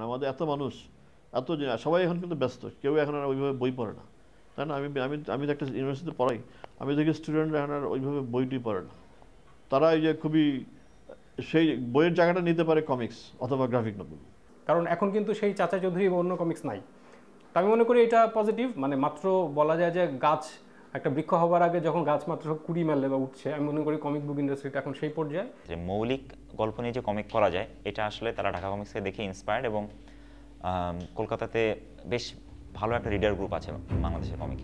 আমাদের এত মানুষ, এত সবাই এখন কিন্তু ব্যস্ত, কেউ এখন আর ওইভাবে বই পড়ে না, তাই না? আমি আমি আমি তো একটা ইউনিভার্সিটিতে পড়াই, আমি দেখি স্টুডেন্টরা এখন আর ওইভাবে বইটি পড়ে না। তারা এই যে খুবই সেই বইয়ের জায়গাটা নিতে পারে কমিক্স অথবা গ্রাফিক নভেল। কারণ এখন কিন্তু সেই চাচা চৌধুরী বা অন্য কমিক্স নাই। তো আমি মনে করি এটা পজিটিভ, মানে মাত্র বলা যায় যে গাছ একটা বৃক্ষ হবার আগে যখন গাছ মাত্র কুড়ি মেলে বা উঠছে, আমি মনে করি কমিক বুক ইন্ডাস্ট্রিটা এখন সেই পর্যায়ে যে মৌলিক গল্প নিয়ে যে কমিক করা যায়, এটা আসলে তারা ঢাকা কমিক্সকে দেখে ইন্সপায়ার্ড, এবং কলকাতাতে বেশ ভালো একটা রিডার গ্রুপ আছে বাংলাদেশের কমিকে।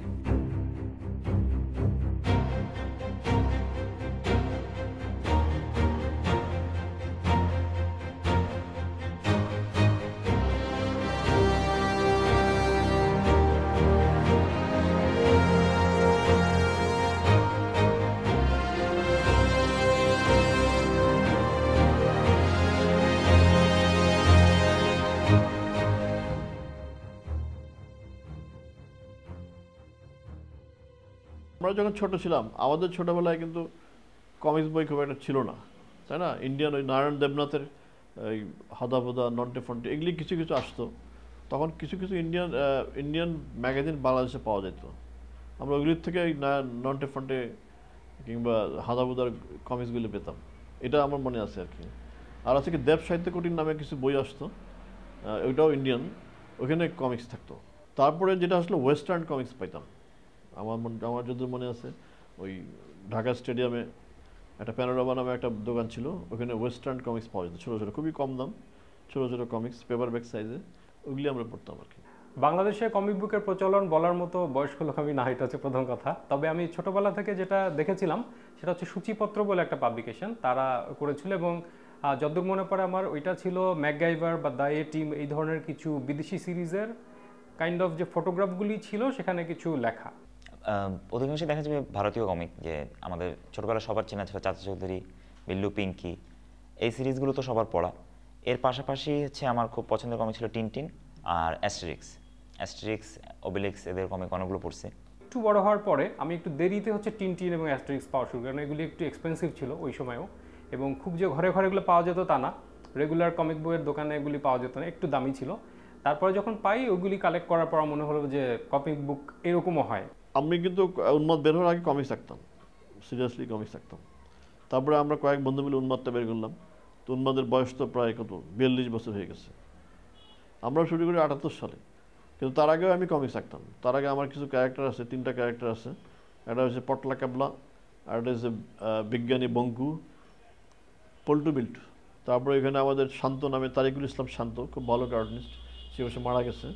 আমরা যখন ছোট ছিলাম, আমাদের ছোটবেলায় কিন্তু কমিক্স বই খুব একটা ছিল না, তাই না? ইন্ডিয়ান ওই নারায়ণ দেবনাথের এই হাদাবোদা, নন্টে ফন্টে, এগুলি কিছু কিছু আসতো। তখন কিছু কিছু ইন্ডিয়ান ম্যাগাজিন বাংলাদেশে পাওয়া যেত। আমরা ওইগুলির থেকে নন্টে ফন্টে কিংবা হাদাবোদার কমিক্সগুলি পেতাম, এটা আমার মনে আছে আর কি। আর আছে কি দেব সাহিত্য কুটির নামে কিছু বই আসতো, ওইটাও ইন্ডিয়ান, ওইখানে কমিক্স থাকতো। তারপরে যেটা আসলে ওয়েস্টার্ন কমিক্স পাইতাম। আমার যদি মনে আছে, ওই ঢাকা স্টেডিয়ামে একটা প্যানোরামা নামে একটা দোকান ছিল, ওখানে ওয়েস্টার্ন কমিক্স পাওয়া যেত, ছোটো ছোটো, খুবই কম দাম, ছোটো ছোটো কমিক্স, পেপার ব্যাগ সাইজে, ওইগুলি আমরা পড়তাম আর কি। বাংলাদেশে কমিক বুকের প্রচলন বলার মতো বয়স্ক লোক আমি না, এটা হচ্ছে প্রথম কথা। তবে আমি ছোটবেলা থেকে যেটা দেখেছিলাম সেটা হচ্ছে সূচিপত্র বলে একটা পাবলিকেশন তারা করেছিল, এবং যতদূর মনে পড়ে আমার, ওইটা ছিল ম্যাকগাইভার বা দ্য এ টিম, এই ধরনের কিছু বিদেশি সিরিজের কাইন্ড অফ যে ফটোগ্রাফগুলি ছিল সেখানে কিছু লেখা। অধিকাংশই দেখা যাবে ভারতীয় কমিক, যে আমাদের ছোটবেলায় সবার চেনা ছিল চাচা চৌধুরী, বিল্লু, পিঙ্কি, এই সিরিজগুলো তো সবার পড়া। এর পাশাপাশি হচ্ছে আমার খুব পছন্দের কমিক ছিল টিনটিন আর অ্যাস্টেরিক্স, ওবেলিক্স, এদের কমিক অনেকগুলো পড়ছে। একটু বড় হওয়ার পরে আমি একটু দেরিতে হচ্ছে টিনটিন এবং অ্যাস্টেরিক্স পাওয়া শুরু, কারণ এগুলি একটু এক্সপেন্সিভ ছিল ওই সময়ও, এবং খুব যে ঘরে ঘরে এগুলো পাওয়া যেত তা না, রেগুলার কমিক বইয়ের দোকানে এগুলি পাওয়া যেত না, একটু দামি ছিল। তারপরে যখন পাই ওইগুলি কালেক্ট করার পর মনে হলো যে কমিক বুক এরকমও হয়। আমি কিন্তু উন্মাদ বের হওয়ার আগে কমিক্স থাকতাম, সিরিয়াসলি কমিক্স থাকতাম। তারপরে আমরা কয়েক বন্ধু মিলে উন্মাদটা বের করলাম। তো উন্মাদের বয়স তো প্রায় 42 বছর হয়ে গেছে। আমরা শুরু করি 78 সালে, কিন্তু তার আগেও আমি কমিক্স থাকতাম। তার আগে আমার কিছু ক্যারেক্টার আছে, 3টা ক্যারেক্টার আছে। একটা হচ্ছে পটলা কাবলা, আর একটা হচ্ছে বিজ্ঞানী বঙ্কু, পল্টু বিল্টু। তারপরে এখানে আমাদের শান্ত নামে তারিকুল ইসলাম শান্ত, খুব ভালো কার্টুনিস্ট, সে বসে মারা গেছে।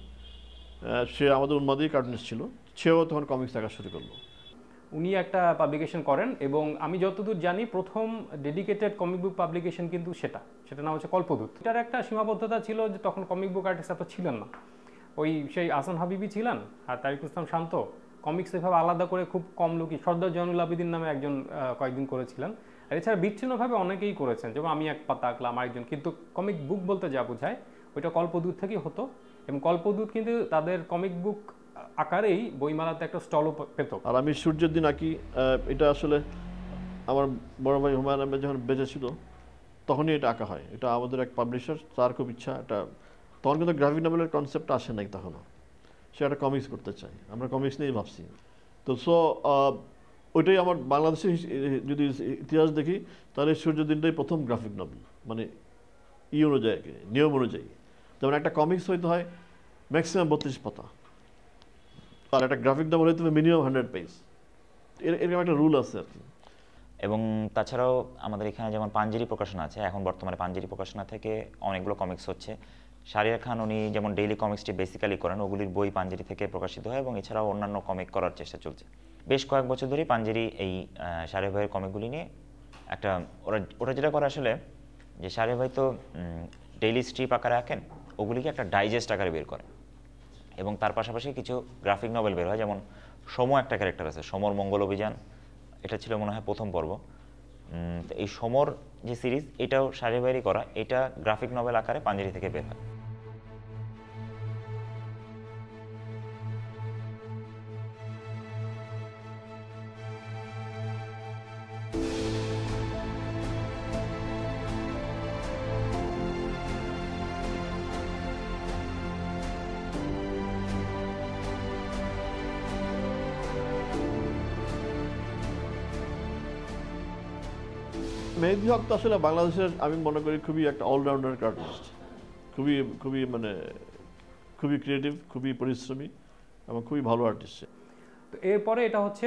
সে আমাদের উন্মাদেরই কার্টুনিস্ট ছিল, সেও তখন কমিক্স দেখা শুরু করলো। উনি একটা পাবলিকেশন করেন, এবং আমি যতদূর জানি প্রথম ডেডিকেটেড কমিক বুক পাবলিকেশন কিন্তু সেটা নাম হচ্ছে কল্পদূত। এটার একটা সীমাবদ্ধতা ছিল যে তখন কমিক বুক আর্টিস্ট এত ছিলেন না, ওই সেই আহসান হাবিবই ছিলেন আর তারিকুল ইসলাম শান্ত। কমিক্স এভাবে আলাদা করে খুব কম লোকই, সর্দার জয়নুল আবেদিন নামে একজন কয়েকদিন করেছিলেন, আর এছাড়া বিচ্ছিন্নভাবে অনেকেই করেছেন, যেমন আমি এক পাতা আঁকলাম আরেকজন। কিন্তু কমিক বুক বলতে যা বোঝায় ওইটা কল্পদূত থেকেই হতো, এবং কল্পদূত কিন্তু তাদের কমিক বুক আকারেই বইমেলাতে একটা স্টলও পেত। আর আমি সূর্যের দিন আঁকি, এটা আসলে আমার বড় ভাই হুমায়ুন আহমেদ যখন বেঁচে ছিল তখনই এটা আঁকা হয়। এটা আমাদের এক পাবলিশার, তার খুব ইচ্ছা, এটা তখন কিন্তু গ্রাফিক নভেলের কনসেপ্ট আসে নাই তখনও, সে একটা কমিক্স করতে চাই, আমরা কমিক্স নিয়েই ভাবছি। তো ওইটাই আমার বাংলাদেশের যদি ইতিহাস দেখি তাহলে সূর্য দিনটাই প্রথম গ্রাফিক নভেল, মানে অনুযায়ী, নিয়ম অনুযায়ী। যেমন একটা কমিক্স হইতে হয় ম্যাক্সিমাম 32 পাতা, আর একটা গ্রাফিক নভেল হইতে হবে মিনিমাম 100 পেজ, এরকম একটা রুল আছে আর কি। এবং তাছাড়াও আমাদের এখানে যেমন পাঞ্জেরি প্রকাশনা আছে, এখন বর্তমানে পাঞ্জেরি প্রকাশনা থেকে অনেকগুলো কমিক্স হচ্ছে। শাহরিয়ার খান উনি যেমন ডেইলি কমিক্সটি বেসিক্যালি করেন, ওগুলির বই পাঞ্জেরি থেকে প্রকাশিত হয়, এবং এছাড়াও অন্যান্য কমিক করার চেষ্টা চলছে। বেশ কয়েক বছর ধরেই পাঞ্জেরি এই শাহরিয়ার ভাইয়ের কমিকগুলি নিয়ে একটা ওরা যেটা করে আসলে, যে শাহরিয়ার ভাই তো ডেইলি স্ট্রিপ আকারে আঁকেন, ওগুলিকে একটা ডাইজেস্ট আকারে বের করে, এবং তার পাশাপাশি কিছু গ্রাফিক নভেল বের হয়। যেমন সমর একটা ক্যারেক্টার আছে, সমর মঙ্গল অভিযান, এটা ছিল মনে হয় প্রথম পর্ব। এই সমর যে সিরিজ, এটাও শাহরিয়ার ভাইয়েরই করা, এটা গ্রাফিক নভেল আকারে পাঞ্জেরি থেকে বের হয়। মেহেদী হক তো আসলে বাংলাদেশের আমি মনে করি খুবই একটা অলরাউন্ডার আর্টিস্ট, খুবই খুবই মানে খুবই ক্রিয়েটিভ, খুবই পরিশ্রমী এবং খুবই ভালো আর্টিস্ট। তো এরপরে এটা হচ্ছে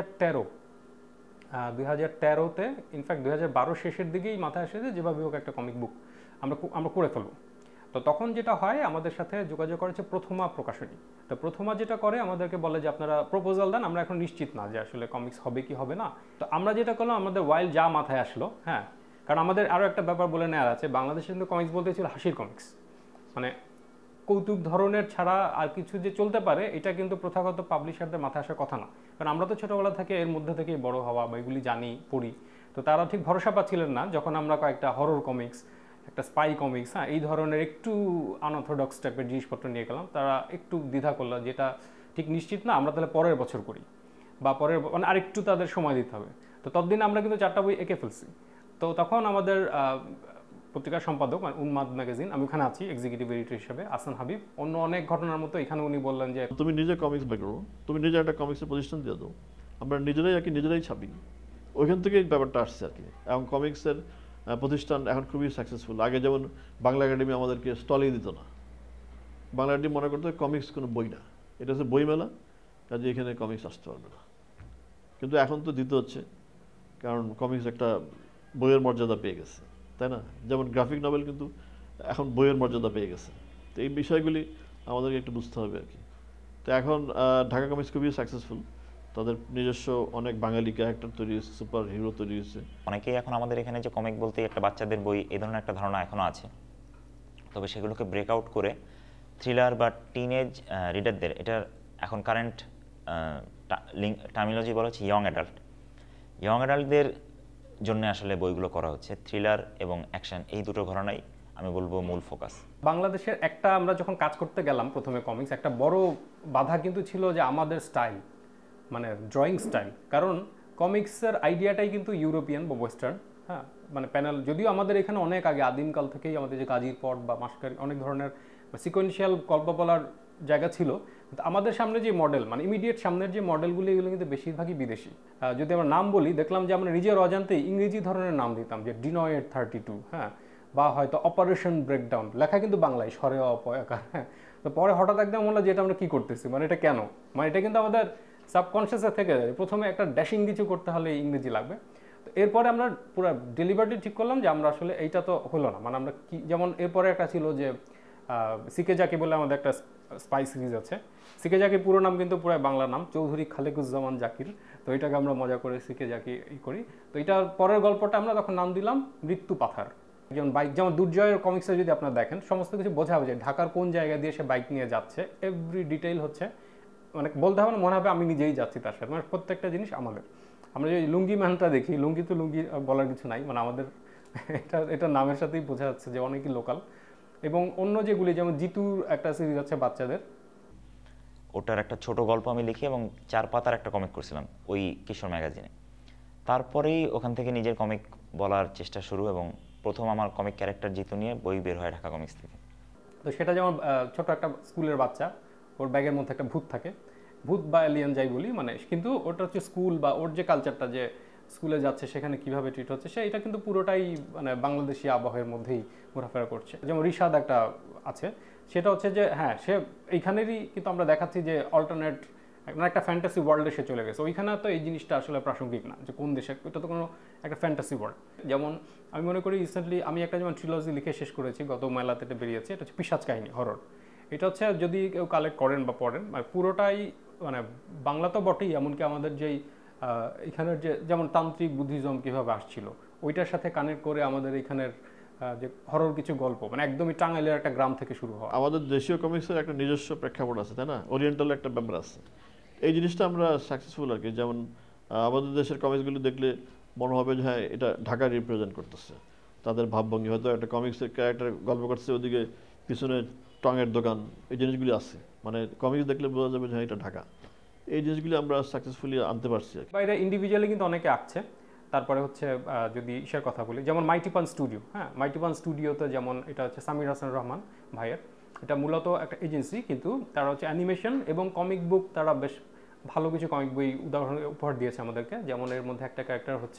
2013-তে, ইনফ্যাক্ট 2012 শেষের দিকেই মাথায় আসে যে যেভাবে হোক একটা কমিক বুক আমরা করে ফেলবো। তো তখন যেটা হয়, আমাদের সাথে যোগাযোগ করেছে প্রথমা প্রকাশনী। তো প্রথমা যেটা করে আমাদেরকে বলে যে আপনারা প্রপোজাল দেন, আমরা এখন নিশ্চিত না যে আসলে কমিক্স হবে কি হবে না। তো আমরা যেটা করলাম, আমাদের ওয়াইল্ড যা মাথায় আসলো, হ্যাঁ, কারণ আমাদের আরও একটা ব্যাপার বলে নেওয়ার আছে, বাংলাদেশে কিন্তু কমিক্স বলতে ছিল হাসির কমিক্স, মানে কৌতুক ধরনের ছাড়া আর কিছু যে চলতে পারে এটা কিন্তু প্রথাগত পাবলিশারদের মাথায় আসার কথা না। কারণ আমরা তো ছোটোবেলা থেকে এর মধ্যে থেকেই বড় হওয়া বা এগুলি জানি, পড়ি। তো তারা ঠিক ভরসা পাচ্ছিলেন না যখন আমরা কয়েকটা হরর কমিক্স, একটা স্পাই কমিক্স, হ্যাঁ, এই ধরনের একটু আনঅর্থোডক্স টাইপের জিনিসপত্র নিয়ে গেলাম। তারা একটু দ্বিধা করলো, যেটা ঠিক নিশ্চিত না, আমরা তাহলে পরের বছর করি বা পরের মানে আরেকটু তাদের সময় দিতে হবে। তো ততদিন আমরা কিন্তু 4টা বই এঁকে ফেলছি। তো তখন আমাদের পত্রিকার সম্পাদক মানে উন্মাদ ম্যাগাজিন, আমি ওখানে আছি এক্সিকিউটিভ এডিটর হিসেবে, আহসান হাবিব, অন্য অনেক ঘটনার মতো এখানে উনি বললেন যে তুমি নিজে কমিক্স বের করো, তুমি নিজে একটা কমিক্সের প্রতিষ্ঠান দিয়ে দাও, আমরা নিজেরাই আর কি নিজেরাই ছাপি। ওইখান থেকে ব্যাপারটা আসছে আর কি। এবং কমিক্সের প্রতিষ্ঠান এখন খুবই সাকসেসফুল। আগে যেমন বাংলা একাডেমি আমাদেরকে স্টলেই দিত না, বাংলা একাডেমি মনে করতো কমিক্স কোনো বই না, এটা হচ্ছে বইমেলা, কাজে এখানে কমিক্স আসতে পারবে না। কিন্তু এখন তো দিতে হচ্ছে, কারণ কমিক্স একটা বইয়ের মর্যাদা পেয়ে গেছে, তাই না? যেমন গ্রাফিক নভেল কিন্তু এখন বইয়ের মর্যাদা পেয়ে গেছে। তো এই বিষয়গুলি আমাদেরকে একটু বুঝতে হবে আর কি। তো এখন ঢাকা কমিক্স খুবই সাকসেসফুল, তাদের নিজস্ব অনেক বাঙালি ক্যারেক্টার তৈরি হয়েছে, সুপার হিরো তৈরি হয়েছে। অনেকেই এখন আমাদের এখানে যে কমিক বলতে একটা বাচ্চাদের বই, এই ধরনের একটা ধারণা এখনও আছে। তবে সেগুলোকে ব্রেকআউট করে থ্রিলার বা টিনেজ রিডারদের, এটার এখন কারেন্ট টার্মিনোলজি বলা হচ্ছে ইয়ং অ্যাডাল্টদের জন্য আসলে বইগুলো করা হচ্ছে। থ্রিলার এবং অ্যাকশন, এই দুটো ঘরানাই আমি বলবো মূল ফোকাস। বাংলাদেশের একটা, আমরা যখন কাজ করতে গেলাম প্রথমে কমিক্স, একটা বড় বাধা কিন্তু ছিল যে আমাদের স্টাইল, মানে ড্রয়িং স্টাইল। কারণ কমিক্সের আইডিয়াটাই কিন্তু ইউরোপিয়ান বা ওয়েস্টার্ন, হ্যাঁ, মানে প্যানেল, যদিও আমাদের এখানে অনেক আগে আদিমকাল থেকেই আমাদের যে গাজীর পট বা মাসকারি অনেক ধরনের সিকোয়েন্সিয়াল গল্প বলার জায়গা ছিল, কিন্তু আমাদের সামনে যে মডেল, মানে ইমিডিয়েট সামনের যে মডেলগুলো, এগুলো কিন্তু বেশিরভাগই বিদেশি। যদি আমরা নাম বলি, দেখলাম যে আমরা নিজের অজান্তেই ইংরেজি ধরনের নাম দিতাম, যে ডিনয়েড 32, হ্যাঁ, বা হয়তো অপারেশন ব্রেকডাউন, লেখা কিন্তু বাংলায় স্বরে অপয়াকার, হ্যাঁ। তো পরে হঠাৎ একদম বললো যে এটা আমরা কী করতেছি, মানে এটা কেন, মানে এটা কিন্তু আমাদের সাবকনশিয়াসে থেকে যায়, প্রথমে একটা ড্যাশিং কিছু করতে হলে ইংরেজি লাগবে। তো এরপরে আমরা পুরো ডেলিভারিটি ঠিক করলাম যে আমরা আসলে এইটা তো হলো না, মানে আমরা কি, যেমন এরপরে একটা ছিল যে সিকে জাকি বলে আমাদের একটা স্পাই সিরিজ আছে। সিকে জাকির পুরো নাম কিন্তু পুরো বাংলা নাম, চৌধুরী খালেকুজ্জামান জাকির। তো এটাকে আমরা মজা করে সিকে জাকি করি। তো এটার পরের গল্পটা আমরা তখন নাম দিলাম মৃত্যু পাথার। যেমন বাইক, যেমন দুর্জয়ের কমিক্সে যদি আপনারা দেখেন, সমস্ত কিছু বোঝা যায় ঢাকার কোন জায়গা দিয়ে সে বাইক নিয়ে যাচ্ছে, এভরি ডিটেইল হচ্ছে, মানে বলতে হবে না, মনে হবে আমি নিজেই যাচ্ছি তার সাথে, মানে প্রত্যেকটা জিনিস আমাদের। আমরা যে লুঙ্গি ম্যানটা দেখি, লুঙ্গি তো লুঙ্গি বলার কিছু নাই, মানে আমাদের এটা নামের সাথেই বোঝা যাচ্ছে যে অনেকই লোকাল। এবং অন্য যেগুলি, যেমন জিতুর একটা সিরিজ আছে বাচ্চাদের, ওটার একটা ছোট গল্প আমি লিখি এবং 4 পাতার একটা কমিক করছিলাম ওই কিশোর ম্যাগাজিনে। তারপরেই ওখান থেকে নিজের কমিক বলার চেষ্টা শুরু, এবং প্রথম আমার কমিক ক্যারেক্টার জিতু নিয়ে বই বের হয় ঢাকা কমিক্স থেকে। তো সেটা যেমন ছোট একটা স্কুলের বাচ্চা, ওর ব্যাগের মধ্যে একটা ভূত থাকে, ভূত বা এলিয়ান যাই বলি, মানে কিন্তু ওটা হচ্ছে স্কুল বা ওর যে কালচারটা, যে স্কুলে যাচ্ছে সেখানে কিভাবে ট্রিট হচ্ছে, সে এটা কিন্তু পুরোটাই মানে বাংলাদেশি আবহাওয়ার মধ্যেই ঘোরাফেরা করছে। যেমন রিশাদ একটা আছে, সেটা হচ্ছে যে হ্যাঁ, সে এইখানেরই, কিন্তু আমরা দেখাচ্ছি যে অল্টারনেট মানে একটা ফ্যান্টাসি ওয়ার্ল্ডে সে চলে গেছে। ওইখানে তো এই জিনিসটা আসলে প্রাসঙ্গিক না যে কোন দেশে, এটা তো কোনো একটা ফ্যান্টাসি ওয়ার্ল্ড। যেমন আমি মনে করি রিসেন্টলি আমি একটা যেমন ট্রিলজি লিখে শেষ করেছি, গত মেলাতে এটা বেরিয়েছে, এটা হচ্ছে পিশাচ কাহিনী, হরর। এটা হচ্ছে যদি কেউ কালেক্ট করেন বা পড়েন, মানে পুরোটাই মানে বাংলা তো বটেই, এমনকি আমাদের যেই এখানের যে যেমন তান্ত্রিক বুদ্ধিজম কীভাবে আসছিল, ওইটার সাথে কানেক্ট করে আমাদের এখানের যে হরর কিছু গল্প, মানে একদমই টাঙ্গাইলের একটা গ্রাম থেকে শুরু হয়। আমাদের দেশীয় কমিক্সের একটা নিজস্ব প্রেক্ষাপট আছে, তাই না? ওরিয়েন্টাল একটা ব্যাপার আছে, এই জিনিসটা আমরা সাকসেসফুল আর কি। যেমন আমাদের দেশের কমিক্সগুলো দেখলে মনে হবে যে হ্যাঁ, এটা ঢাকা রিপ্রেজেন্ট করতেছে, তাদের ভাবভঙ্গি। হয়তো একটা কমিক্সের ক্যারেক্টার গল্প করছে, ওদিকে পিছনে টঙের দোকান, এই জিনিসগুলি আছে, মানে কমিক্স দেখলে বোঝা যাবে যে হ্যাঁ, এটা ঢাকা। এই জিনিসগুলি আমরা সাকসেসফুলি আনতে পারছি আর কি। বাইরে ইন্ডিভিজুয়ালি কিন্তু অনেকে আঁকছে। তারপরে হচ্ছে যদি ইসের কথা বলি, যেমন মাইটি পান স্টুডিও, হ্যাঁ, মাইটি পান স্টুডিওতে যেমন এটা হচ্ছে সামির হাসান রহমান ভাইয়ের, এটা মূলত একটা এজেন্সি, কিন্তু তারা হচ্ছে অ্যানিমেশন এবং কমিক বুক, তারা বেশ ভালো কিছু কমিক বই উপহার দিয়েছে আমাদেরকে। যেমন এর মধ্যে একটা ক্যারেক্টার হচ্ছে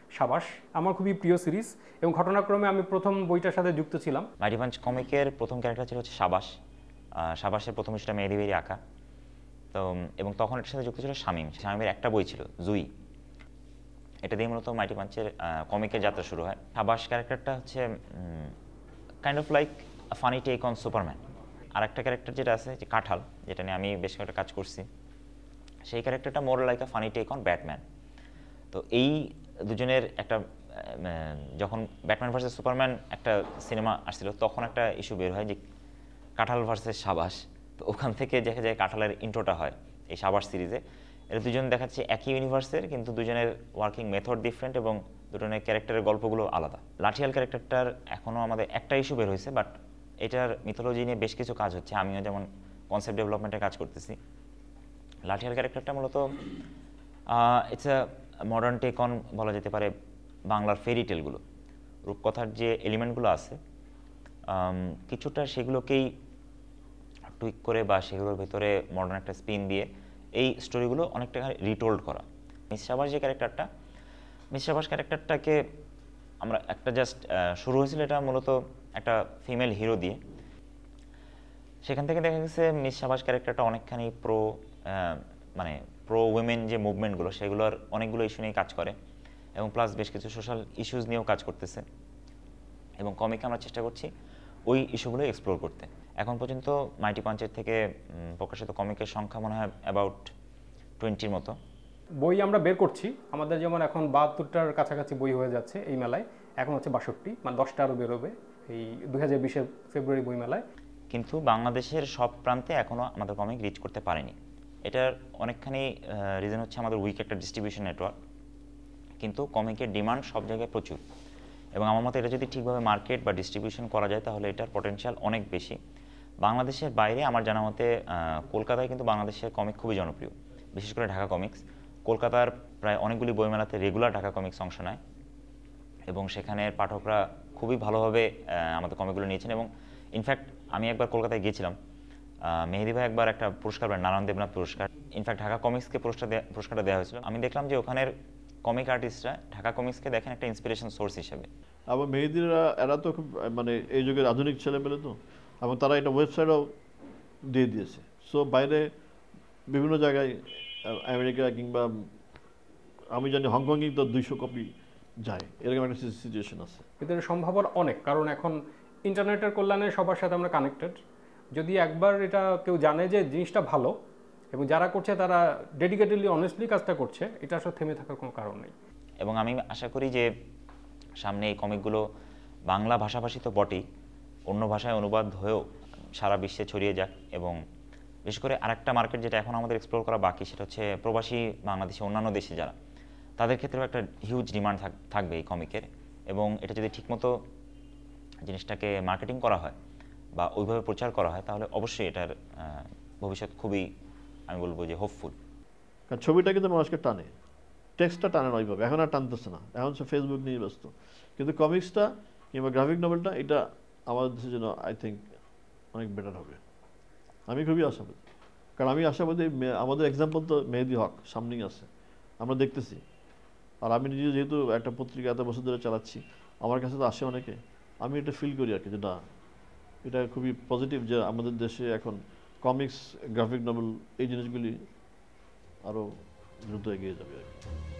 সাবাস আমার খুবই প্রিয় সিরিজ এবং ঘটনাক্রমে আমি প্রথম বইটার সাথে যুক্ত ছিলাম। মাইটি পাঞ্চ কমিকের প্রথম ক্যারেক্টার ছিল হচ্ছে সাবাস। সাবাসের প্রথম ইস্যুটা মেহেদি ভাইয়ের আঁকা। তো এবং তখন এটার সাথে যুক্ত ছিল শামীমের একটা বই ছিল জুই। এটা দিয়ে মূলত মাইটি পাঞ্চের কমিকের যাত্রা শুরু হয়। সাবাস ক্যারেক্টারটা হচ্ছে kind of like funny take on Superman. আর একটা ক্যারেক্টার যেটা আছে যে কাঁঠাল, যেটা নিয়ে আমি বেশ কয়েকটা কাজ করছি, সেই ক্যারেক্টারটা more like a funny take on Batman. তো এই দুজনের একটা যখন ব্যাটম্যান ভার্সেস সুপারম্যান একটা সিনেমা আসছিল তখন একটা ইস্যু বের হয় যে কাঁঠাল ভার্সেস সাবাস। তো ওখান থেকে দেখা যায় কাঁঠালের ইন্ট্রোটা হয় এই সাবাস সিরিজে। এরা দুজন দেখাচ্ছে একই ইউনিভার্সের, কিন্তু দুজনের ওয়ার্কিং মেথড ডিফারেন্ট এবং দুজনের ক্যারেক্টারের গল্পগুলো আলাদা। লাঠিয়াল ক্যারেক্টারটার এখনও আমাদের একটা ইস্যু বের হয়েছে, বাট এটার মিথোলজি নিয়ে বেশ কিছু কাজ হচ্ছে। আমিও যেমন কনসেপ্ট ডেভেলপমেন্টে কাজ করতেছি। লাঠিয়াল ক্যারেক্টারটা মূলত it's a modern take on বলা যেতে পারে বাংলার ফেরি টেলগুলো। রূপকথার যে এলিমেন্টগুলো আছে কিছুটা সেগুলোকেই টুইক করে বা সেগুলোর ভেতরে মডার্ন একটা স্পিন দিয়ে এই স্টোরিগুলো অনেকটা রিটোল্ড করা। মিস সাবাস যে ক্যারেক্টারটা, মিস সাবাস ক্যারেক্টারটাকে আমরা একটা জাস্ট শুরু হয়েছিল এটা মূলত একটা ফিমেল হিরো দিয়ে। সেখান থেকে দেখা গেছে মিস সাবাস ক্যারেক্টারটা অনেকখানি মানে প্রো উইমেন যে মুভমেন্টগুলো সেগুলোর অনেকগুলো ইস্যু নিয়ে কাজ করে এবং প্লাস বেশ কিছু সোশ্যাল ইস্যুস নিয়েও কাজ করতেছে এবং কমিকে আমরা চেষ্টা করছি ওই ইস্যুগুলো এক্সপ্লোর করতে। এখন পর্যন্ত মাইটি পাঞ্চের থেকে প্রকাশিত কমিকের সংখ্যা মনে হয় অ্যাবাউট 20-র মতো। বই আমরা বের করছি, আমাদের যেমন এখন 72টার কাছাকাছি বই হয়ে যাচ্ছে এই মেলায়, এখন হচ্ছে 62, মানে 10টা আরও বেরোবে এই 2020-এর ফেব্রুয়ারি বই মেলায়। কিন্তু বাংলাদেশের সব প্রান্তে এখনও আমাদের কমিক রিচ করতে পারেনি। এটার অনেকখানি রিজন হচ্ছে আমাদের উইক একটা ডিস্ট্রিবিউশন নেটওয়ার্ক, কিন্তু কমিকের ডিমান্ড সব জায়গায় প্রচুর এবং আমার মতে এটা যদি ঠিকভাবে মার্কেট বা ডিস্ট্রিবিউশন করা যায় তাহলে এটার পটেনশিয়াল অনেক বেশি। বাংলাদেশের বাইরে আমার জানা মতে কলকাতায় কিন্তু বাংলাদেশের কমিক খুবই জনপ্রিয়, বিশেষ করে ঢাকা কমিক্স। কলকাতার প্রায় অনেকগুলি বইমেলাতে রেগুলার ঢাকা কমিক্স অংশ নেয় এবং সেখানের পাঠকরা খুবই ভালোভাবে আমাদের কমিকগুলো নিয়েছেন এবং ইনফ্যাক্ট আমি একবার কলকাতায় গিয়েছিলাম, মেহেদি ভাই একবার একটা পুরস্কার পান, নারায়ণ দেবনাথ পুরস্কার। ইনফ্যাক্ট ঢাকা কমিক্সকে পুরস্কারটা দেওয়া হয়েছিল। আমি দেখলাম যে ওখানের কমিক আর্টিস্টরা ঢাকা কমিক্সকে দেখেন একটা ইন্সপিরেশন সোর্স হিসেবে। আবার মেহেদিরা এরা তো খুব মানে এই যুগের আধুনিক ছেলে পেলে তো, এবং তারা এটা ওয়েবসাইটও দিয়ে দিয়েছে। সো বাইরে বিভিন্ন জায়গায় আমেরিকা কিংবা আমি জানি হংকংয়ে তো 200 কপি যায়, এরকম একটা সিচুয়েশন আছে। এদের সম্ভাবনা অনেক, কারণ এখন ইন্টারনেটের কল্যাণে সবার সাথে আমরা কানেক্টেড। যদি একবার এটা কেউ জানে যে জিনিসটা ভালো এবং যারা করছে তারা ডেডিকেটেডলি অনেস্টলি কাজটা করছে, এটা আসলে থেমে থাকার কোনো কারণ নেই। এবং আমি আশা করি যে সামনে এই কমিকগুলো বাংলা ভাষাভাষী তো বটেই, অন্য ভাষায় অনুবাদ হয়েও সারা বিশ্বে ছড়িয়ে যাক। এবং বিশেষ করে আরেকটা মার্কেট যেটা এখন আমাদের এক্সপ্লোর করা বাকি, সেটা হচ্ছে প্রবাসী বাংলাদেশি অন্যান্য দেশে যারা, তাদের ক্ষেত্রেও একটা হিউজ ডিমান্ড থাকবে এই কমিকের। এবং এটা যদি ঠিকমতো জিনিসটাকে মার্কেটিং করা হয় বা ওইভাবে প্রচার করা হয় তাহলে অবশ্যই এটার ভবিষ্যৎ খুবই, আমি বলবো যে হোপফুল। কারণ ছবিটা কিন্তু মানুষকে টানে, টেক্সটটা টানে না ওইভাবে, এখন আর টানতেছে না, এখন সে ফেসবুক নিয়ে ব্যস্ত। কিন্তু কমিক্সটা কিংবা গ্রাফিক নভেলটা এটা আমাদের দেশের জন্য আই থিঙ্ক অনেক বেটার হবে। আমি খুবই আশাবাদী, কারণ আমি আশাবাদী আমাদের এক্সাম্পল তো মেহেদি হক সামনেই আছে, আমরা দেখতেছি। আর আমি নিজে যেহেতু একটা পত্রিকা এত বছর ধরে চালাচ্ছি, আমার কাছে তো আসে অনেকে, আমি এটা ফিল করি আর কি যে না, এটা খুবই পজিটিভ যে আমাদের দেশে এখন কমিক্স, গ্রাফিক নভেল এই জিনিসগুলি আরও দ্রুত এগিয়ে যাবে আর কি।